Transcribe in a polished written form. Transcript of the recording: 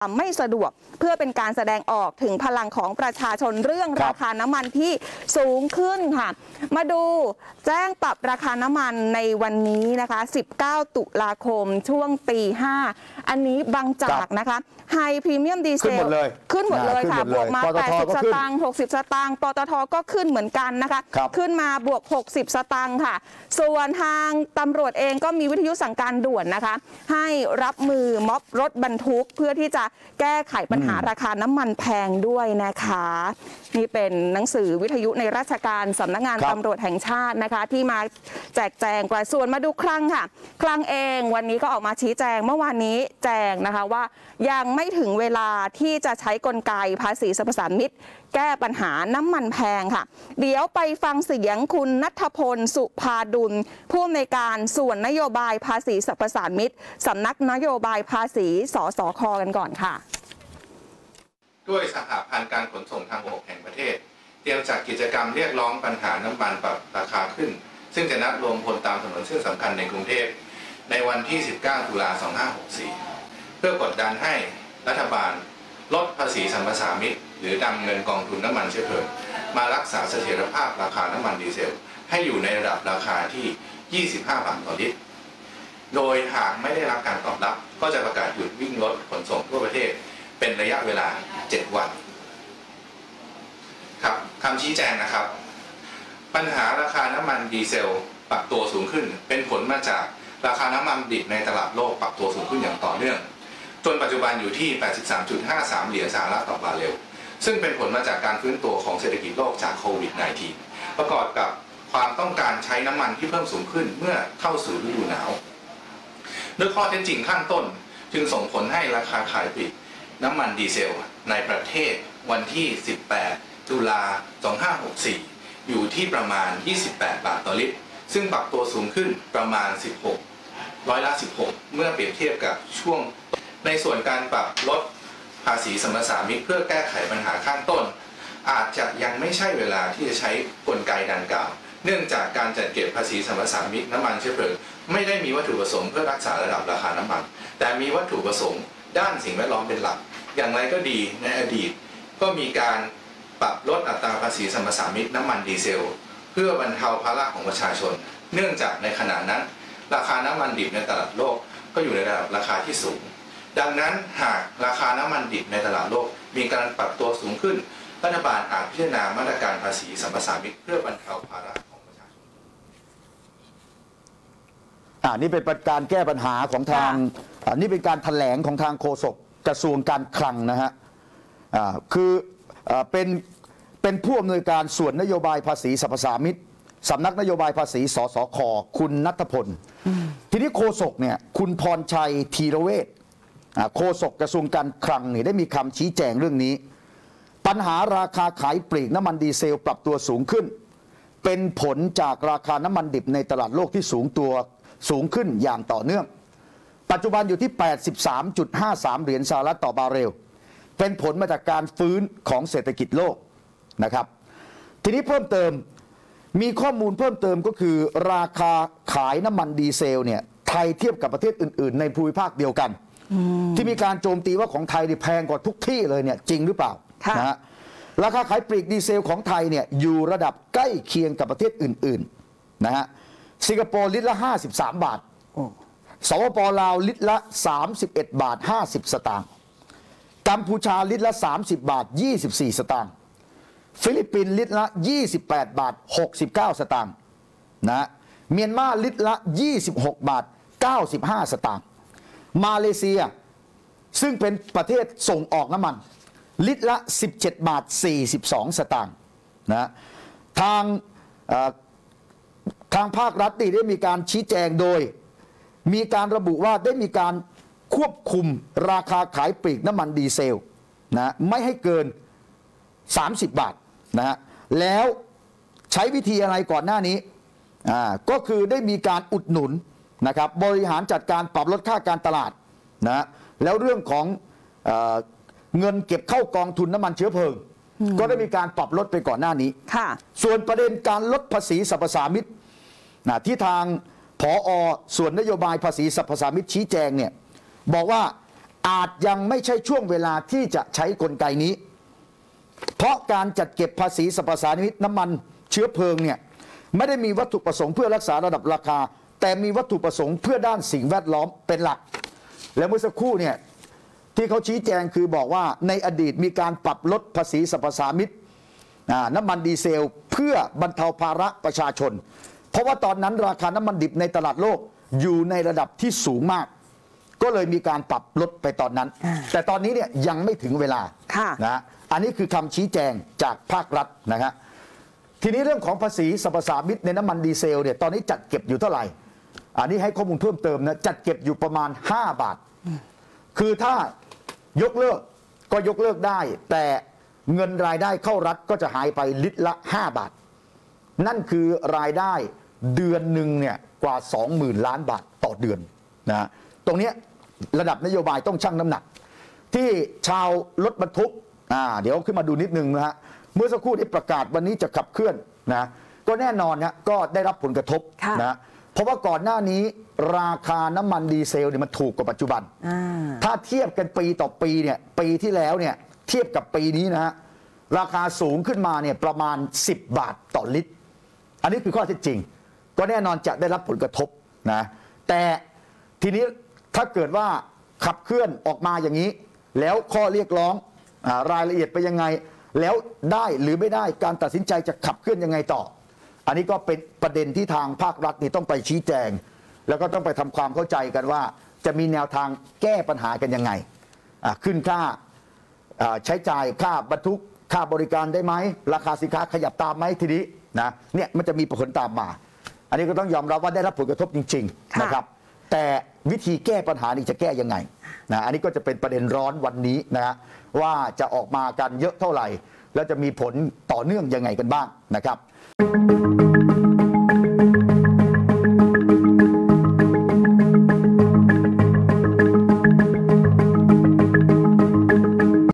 ไม่สะดวกเพื่อเป็นการแสดงออกถึงพลังของประชาชนเรื่องราคาน้ำมันที่สูงขึ้นค่ะมาดูแจ้งปรับราคาน้ำมันในวันนี้นะคะ19 ตุลาคมช่วงตี 5อันนี้บางจากนะคะไฮพรีเมียมดีเซลขึ้นหมดเลยค่ะบวกมา80 สตางค์60 สตางค์ปตทก็ขึ้นเหมือนกันนะคะขึ้นมาบวก60 สตางค์ค่ะส่วนทางตำรวจเองก็มีวิทยุสั่งการด่วนนะคะให้รับมือม็อบรถบรรทุกเพื่อที่จะแก้ไขปัญหาราคาน้ำมันแพงด้วยนะคะนี่เป็นหนังสือวิทยุในราชการสำนักงานตำรวจแห่งชาตินะคะที่มาแจกแจงกว่าส่วนมาดูคลังค่ะคลังเองวันนี้ก็ออกมาชี้แจงเมื่อวานนี้แจงนะคะว่ายังไม่ถึงเวลาที่จะใช้กลไกภาษีสรรพสามิตแก้ปัญหาน้ำมันแพงค่ะเดี๋ยวไปฟังเสียงคุณณัฐพลสุภาดุลผู้อำนวยการส่วนนโยบายภาษีสรรพสามิตสำนักนโยบายภาษีสสค.กันก่อนค่ะด้วยสหพันธ์การขนส่งทางบกแห่งประเทศเตรียมจัดกิจกรรมเรียกร้องปัญหาน้ำมันปรับราคาขึ้นซึ่งจะนัดรวมพลตามถนนเส้นสำคัญในกรุงเทพในวันที่ 19 ตุลาคม 2564 เพื่อกดดันให้รัฐบาลลดภาษีสรรพสามิตหรือนำเงินกองทุนน้ำมันเชื้อเพลิงมารักษาเสถียรภาพราคาน้ำมันดีเซลให้อยู่ในระดับราคาที่ 25 บาทต่อลิตรโดยหากไม่ได้รับการตอบรับก็จะประกาศหยุดวิ่งรถขนส่งทั่วประเทศเป็นระยะเวลา 7 วันครับคำชี้แจงนะครับปัญหาราคาน้ำมันดีเซลปรับตัวสูงขึ้นเป็นผลมาจากราคาน้ำมันดิบในตลาดโลกปรับตัวสูงขึ้นอย่างต่อเนื่องจนปัจจุบันอยู่ที่ 83.53 เหรียญสหรัฐต่อบาร์เรลซึ่งเป็นผลมาจากการฟื้นตัวของเศรษฐกิจโลกจากโควิด -19 ประกอบกับความต้องการใช้น้ำมันที่เพิ่มสูงขึ้นเมื่อเข้าสู่ฤดูหนาวด้วยข้อเท็จจริงข้างต้นจึงส่งผลให้ราคาขายปลีกน้ำมันดีเซลในประเทศวันที่ 18 ตุลาคม 2564 อยู่ที่ประมาณ 28 บาทต่อลิตรซึ่งปรับตัวสูงขึ้นประมาณ 16% เมื่อเปรียบเทียบกับช่วงในส่วนการปรับลดภาษีสรรพสามิตเพื่อแก้ไขปัญหาข้างต้นอาจจะยังไม่ใช่เวลาที่จะใช้กลไกดังกล่าวเนื่องจากการจัดเก็บภาษีสรรพสามิตน้ำมันเชื้อเพลิงไม่ได้มีวัตถุประสงค์เพื่อรักษาระดับราคาน้ำมันแต่มีวัตถุประสงค์ด้านสิ่งแวดล้อมเป็นหลักอย่างไรก็ดีในอดีตก็มีการปรับลดอัตราภาษีสรรพสามิตน้ำมันดีเซลเพื่อบรรเทาภาระของประชาชนเนื่องจากในขณะนั้นราคาน้ำมันดิบในตลาดโลกก็อยู่ในระดับราคาที่สูงดังนั้นหากราคาน้ำมันดิบในตลาดโลกมีการปรับตัวสูงขึ้นรัฐบาลอาจพิจารณามาตรการภาษีสรรพสามิตเพื่อบรรเทาภาระของประชาชนนี่เป็นการแก้ปัญหาของทางนี่เป็นการแถลงของทางโฆษกกระทรวงการคลังนะฮะคือเป็นผู้อำนวยการส่วนนโยบายภาษีสรรพสามิตสำนักนโยบายภาษีสสค.คุณณัฐพลทีนี้โฆษกเนี่ยคุณพรชัยธีรเวชโฆษกกระทรวงการคลังเนี่ยได้มีคำชี้แจงเรื่องนี้ปัญหาราคาขายปลีกน้ำมันดีเซลปรับตัวสูงขึ้นเป็นผลจากราคาน้ำมันดิบในตลาดโลกที่สูงขึ้นอย่างต่อเนื่องปัจจุบันอยู่ที่ 83.53 เหรียญสหรัฐต่อบาร์เรลเป็นผลมาจากการฟื้นของเศรษฐกิจโลกนะครับทีนี้เพิ่มเติมมีข้อมูลเพิ่มเติมก็คือราคาขายน้ำมันดีเซลเนี่ยไทยเทียบกับประเทศอื่นๆในภูมิภาคเดียวกันที่มีการโจมตีว่าของไทยแพงกว่าทุกที่เลยเนี่ยจริงหรือเปล่านะฮะราคาขายปลีกดีเซลของไทยเนี่ยอยู่ระดับใกล้เคียงกับประเทศอื่นๆนะฮะสิงคโปร์ลิตรละ53 บาทสปป.ลาวลิตรละ31 บาท 50 สตางค์กัมพูชาลิตรละ30 บาท 24 สตางค์ฟิลิปปินส์ลิตรละ28 บาท 69 สตางค์นะเมียนมาลิตรละ26 บาท 95 สตางค์มาเลเซียซึ่งเป็นประเทศส่งออกน้ำมันลิตรละ17 บาท 42 สตางค์นะทางภาครัฐได้มีการชี้แจงโดยมีการระบุว่าได้มีการควบคุมราคาขายปลีกน้ำมันดีเซลนะไม่ให้เกิน30 บาทนะฮะแล้วใช้วิธีอะไรก่อนหน้านี้ก็คือได้มีการอุดหนุนนะครับบริหารจัดการปรับลดค่าการตลาดนะแล้วเรื่องของเงินเก็บเข้ากองทุนน้ำมันเชื้อเพลิงก็ได้มีการปรับลดไปก่อนหน้านี้ส่วนประเด็นการลดภาษีสรรพสามิตที่ทางผอ.ส่วนนโยบายภาษีสรรพสามิตชี้แจงเนี่ยบอกว่าอาจยังไม่ใช่ช่วงเวลาที่จะใช้กลไกนี้เพราะการจัดเก็บภาษีสรรพสามิตน้ำมันเชื้อเพลิงเนี่ยไม่ได้มีวัตถุประสงค์เพื่อรักษาระดับราคาแต่มีวัตถุประสงค์เพื่อด้านสิ่งแวดล้อมเป็นหลักและเมื่อสักครู่เนี่ยที่เขาชี้แจงคือบอกว่าในอดีตมีการปรับลดภาษีสรรพสามิตน้ำมันดีเซลเพื่อบรรเทาภาระประชาชนเพราะว่าตอนนั้นราคาน้ำมันดิบในตลาดโลกอยู่ในระดับที่สูงมากก็เลยมีการปรับลดไปตอนนั้นแต่ตอนนี้เนี่ยยังไม่ถึงเวลานะอันนี้คือคำชี้แจงจากภาครัฐนะครับทีนี้เรื่องของภาษีสรรพสามิตในน้ำมันดีเซลเนี่ยตอนนี้จัดเก็บอยู่เท่าไหร่อันนี้ให้ข้อมูลเพิ่มเติมนะจัดเก็บอยู่ประมาณ5 บาทคือถ้ายกเลิกก็ยกเลิกได้แต่เงินรายได้เข้ารัฐก็จะหายไปลิตรละ5 บาทนั่นคือรายได้เดือนหนึ่งเนี่ยกว่า 20,000 ล้านบาทต่อเดือนนะตรงนี้ระดับนโยบายต้องชั่งน้ำหนักที่ชาวรถบรรทุกเดี๋ยวขึ้นมาดูนิดนึงนะฮะเมื่อสักครู่ที่ประกาศวันนี้จะขับเคลื่อนนะก็แน่นอนนะก็ได้รับผลกระทบนะเพราะว่าก่อนหน้านี้ราคาน้ำมันดีเซลเนี่ยมันถูกกว่าปัจจุบันถ้าเทียบกันปีต่อปีเนี่ยปีที่แล้วเนี่ยเทียบกับปีนี้นะฮะราคาสูงขึ้นมาเนี่ยประมาณ10 บาทต่อลิตรอันนี้คือข้อเท็จจริงก็แน่นอนจะได้รับผลกระทบนะแต่ทีนี้ถ้าเกิดว่าขับเคลื่อนออกมาอย่างนี้แล้วข้อเรียกร้องรายละเอียดไปยังไงแล้วได้หรือไม่ได้การตัดสินใจจะขับเคลื่อนยังไงต่ออันนี้ก็เป็นประเด็นที่ทางภาครัฐนี่ต้องไปชี้แจงแล้วก็ต้องไปทำความเข้าใจกันว่าจะมีแนวทางแก้ปัญหากันยังไงขึ้นค่าใช้จ่ายค่าบรรทุกค่าบริการได้ไหมราคาสินค้าขยับตามไหมทีนี้นะเนี่ยมันจะมีผลตามมาอันนี้ก็ต้องยอมรับว่าได้รับผลกระทบจริงๆนะครับแต่วิธีแก้ปัญหานี้จะแก้ยังไงนะอันนี้ก็จะเป็นประเด็นร้อนวันนี้นะฮะว่าจะออกมากันเยอะเท่าไหร่แล้วจะมีผลต่อเนื่องยังไงกันบ้างนะครับ